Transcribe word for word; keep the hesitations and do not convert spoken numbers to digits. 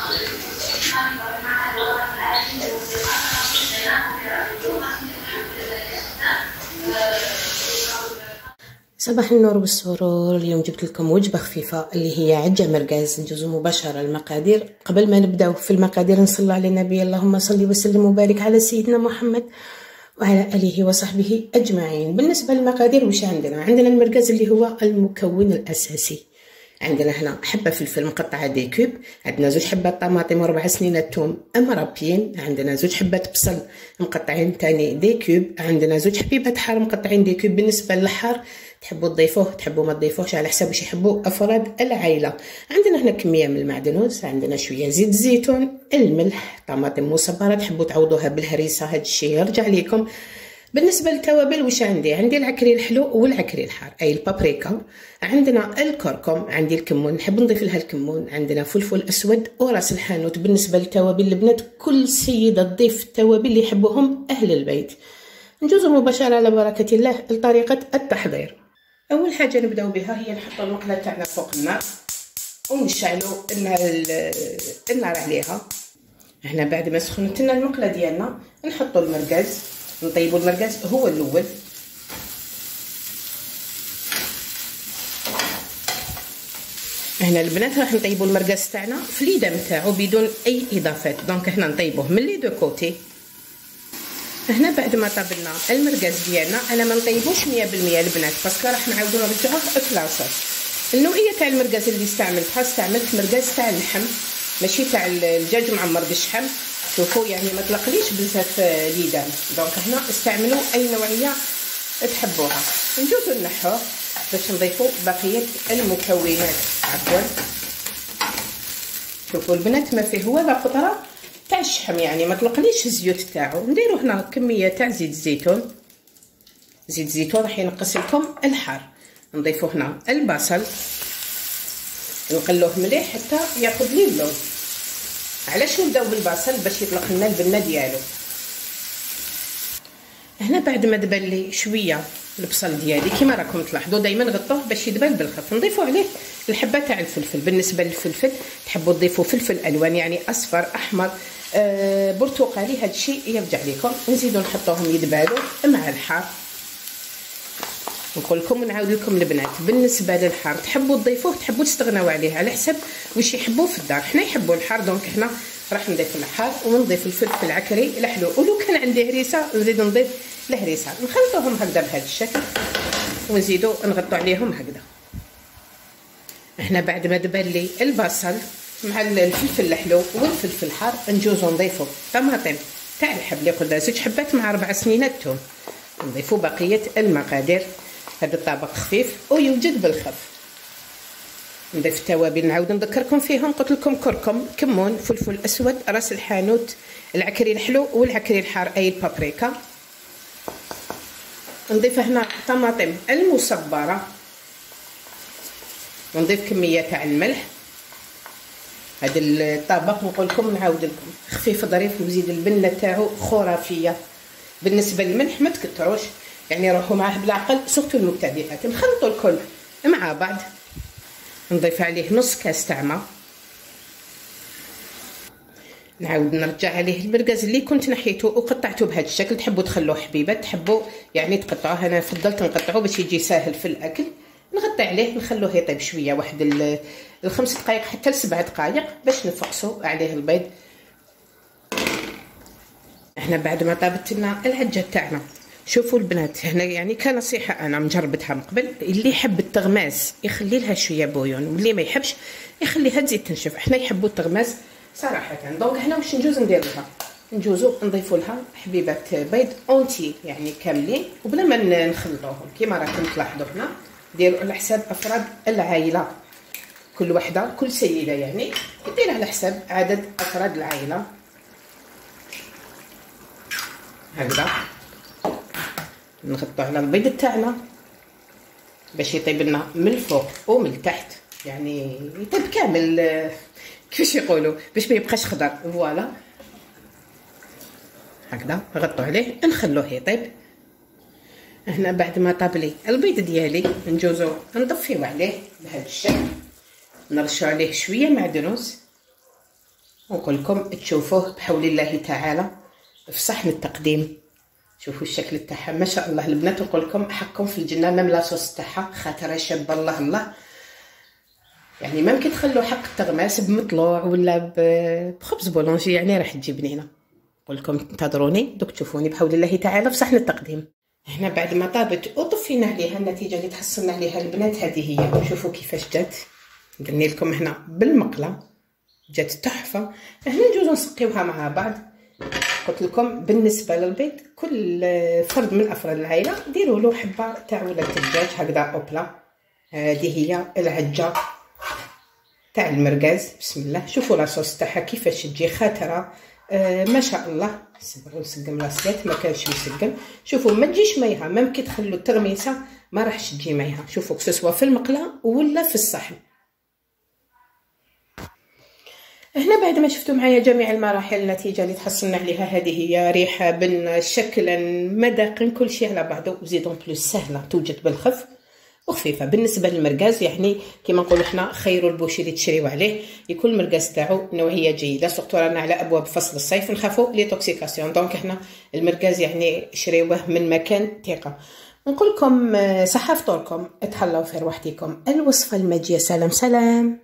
صباح النور والسرور. اليوم جبت لكم وجبة خفيفة اللي هي عجة مرقاز. ندوزو مباشرة المقادير. قبل ما نبداو في المقادير نصلي على النبي، اللهم صل وسلم وبارك على سيدنا محمد وعلى آله وصحبه أجمعين. بالنسبة للمقادير وش عندنا؟ عندنا المرقاز اللي هو المكون الأساسي. عندنا هنا حبة فلفل مقطعة ديكوب، عندنا زوج حبات طماطم وربع سنينة ثوم مربيين، عندنا زوج حبات بصل مقطعين تاني ديكوب، عندنا زوج حبيبات حار مقطعين ديكوب. بالنسبة للحار تحبوا تضيفوه تحبوا ما تضيفوهش على حسب واش يحبوا افراد العائله. عندنا هنا كميه من المعدنوس، عندنا شويه زيت الزيتون، الملح، طماطم مصبره تحبوا تعوضوها بالهريسه، هذا الشيء يرجع لكم. بالنسبه للتوابل واش عندي؟ عندي العكري الحلو والعكري الحار اي البابريكا، عندنا الكركم، عندي الكمون نحب نضيف لها الكمون، عندنا فلفل اسود وراس الحانوت. بالنسبه للتوابل البنات كل سيده تضيف التوابل اللي يحبوهم اهل البيت. نجوز مباشره على بركه الله لطريقه التحضير. اول حاجه نبداو بها هي نحطوا المقله تاعنا فوق النار ونشعلوا النار عليها. هنا بعد ما سخنت لنا المقله ديالنا نحطوا المرقاز، نطيبوا المرقاز هو الاول. هنا البنات راح نطيبوا المرقاز تاعنا في ليدام تاعو بدون اي اضافات، دونك هنا نطيبوه من لي دو كوتي. هنا بعد ما طابلنا المرقاز ديالنا انا ما نطيبوش مية بالمية البنات باسكو راح نعاودو نرجعوه في لاصوص. النوعيه تاع المرقاز اللي استعملتها استعملت مرقاز تاع اللحم ماشي تاع الدجاج معمر بالشحم. شوفوا يعني ما تلقليش بزاف ليدام، دونك هنا استعملوا اي نوعيه تحبوها. نجوزو نحوه باش نضيفوا بقيه المكونات. عفوا شوفوا البنات ما فيه ولا قطره تاع الشحم، يعني ما تلقليش الزيوت تاعو. نديرو هنا كميه تاع زيت الزيتون، زيت الزيتون راح ينقص لكم الحار. نضيفو هنا البصل نقلوه مليح حتى ياخذ لي اللون. علاش نبداو بالبصل؟ باش يطلق لنا البنه ديالو. هنا بعد ما دبل لي شويه البصل ديالي كيما راكم تلاحظوا دائما غطوه باش يدبل بالخف. نضيفوا عليه الحبه تاع الفلفل. بالنسبه للفلفل تحبوا تضيفوا فلفل الوان يعني اصفر احمر آه برتقالي، هذا الشيء يرجع لكم. نزيدوا نحطوهم يدبالوا مع الحار. نقول لكم ونعاود لكم البنات بالنسبه للحار تحبوا تضيفوه تحبوا تستغناو عليه على حسب واش يحبوا في الدار. حنا يحبوا الحار دونك هنا راح نضيف الحار ونضيف الفلفل العكري الحلو، ولو كان عندي هريسه نزيد نضيف الهريسه. نخلطوهم هكذا بهذا الشكل ونزيدوا نغطوا عليهم هكذا. هنا بعد ما دبل لي البصل مع الفلفل الحلو والفلفل الحار نجوزو نضيفوا طماطم تاع الحب اللي قلنا زوج حبات مع ربع سنينات ثوم. نضيفوا بقيه المقادير. هذا الطبق خفيف ويوجد بالخف. نضيف التوابل نعاود نذكركم فيهم، قلت لكم كركم، كمون، فلفل اسود، راس الحانوت، العكري الحلو والعكري الحار اي البابريكا. نضيف هنا طماطم المصبره، ونضيف كميه تاع الملح. هذا الطبق نقول لكم نعاود لكم خفيف ظريف وزيد البنه تاعو خرافيه. بالنسبه للملح ما تكثروش، يعني روحوا معاه بالعقل سورتو المبتدئات. نخلطوا الكل مع بعض. نضيف عليه نص كاس تاع ماء. نعاود نرجع عليه المرقاز اللي كنت نحيته وقطعته بهذا الشكل. تحبوا تخلوه حبيبات تحبوا يعني تقطعوه، انا فضلت نقطعه باش يجي ساهل في الاكل. نغطي عليه نخلوه يطيب شويه واحد الخمس دقائق حتى لسبع دقائق باش نفقسوا عليه البيض. احنا بعد ما طابت لنا العجه تاعنا شوفوا البنات هنا يعني كنصيحه انا مجربتها من قبل، اللي يحب التغماس يخلي لها شويه بويون واللي ما يحبش يخليها تزيد تنشف. احنا يحبوا التغماس صراحه. دونك هنا واش نجوز ندير لها؟ نجوزو نضيفوا لها حبيبات بيض اونتي يعني كاملين وبلا ما نخلطوهم كيما راكم تلاحظوا. هنا ديروا على حساب افراد العائله، كل وحده كل سيده يعني دير على حساب عدد افراد العائله هكذا. نغطوا على البيض تاعنا باش يطيب لنا من الفوق ومن التحت، يعني يطيب كامل كيفاش يقولوا باش ما يبقاش خضر. فوالا هكذا نغطوا عليه نخلوه يطيب. هنا بعد ما طاب لي البيض ديالي نجوزو نطفيو عليه بهذا الشكل، نرشوا عليه شويه معدنوس ونقول لكم تشوفوه بحول الله تعالى في صحن التقديم. شوفوا الشكل تاعها ما شاء الله البنات، نقول لكم حقكم في الجنه. ميم لاصوص تاعها خاطرها شابه الله الله، يعني ما يمكن تخلوا حق التغماس بمطلوع ولا بخبز بولونجي، يعني راح تجي بنينه. نقول لكم انتظروني دوك تشوفوني بحول الله تعالى في صحن التقديم. هنا بعد ما طابت وطفينا عليها، النتيجه اللي تحصلنا عليها البنات هذه هي. شوفوا كيفاش جات، قلني لكم هنا بالمقله جات تحفه. هنا نجوزو نسقيوها مع بعض. قلت لكم بالنسبه للبيض كل فرد من افراد العائله ديروا له حبه تاع ولاد الدجاج هكذا اوبلا. هذه هي العجه تاع المرقاز. بسم الله، شوفوا لاصوص تاعها كيفاش تجي خاطره آه ما شاء الله. صبروا نسقم لاصيات ما كانش مسقم. شوفوا ما تجيش ميها، ميم كي تخلوا التغميسه ما راحش تجي ميها. شوفوا سواء في المقله ولا في الصحن. هنا بعد ما شفتوا معايا جميع المراحل النتيجه اللي تحصلنا عليها هذه هي. ريحه بن شكلا مذاقا كل شيء على بعضه، وزيدون بلوس سهله توجد بالخف وخفيفه. بالنسبه للمرقاز يعني كيما نقولوا حنا خيروا البوشي اللي تشريو عليه، يكون المرقاز تاعو نوعيه جيده. سورتو رانا على ابواب فصل الصيف نخافوا لي توكسيكاسيون، دونك حنا المرقاز يعني شريوه من مكان ثقه. نقول لكم صحه فطوركم، اتهلاو في رواحتكم. الوصفه الماجيه. سلام سلام.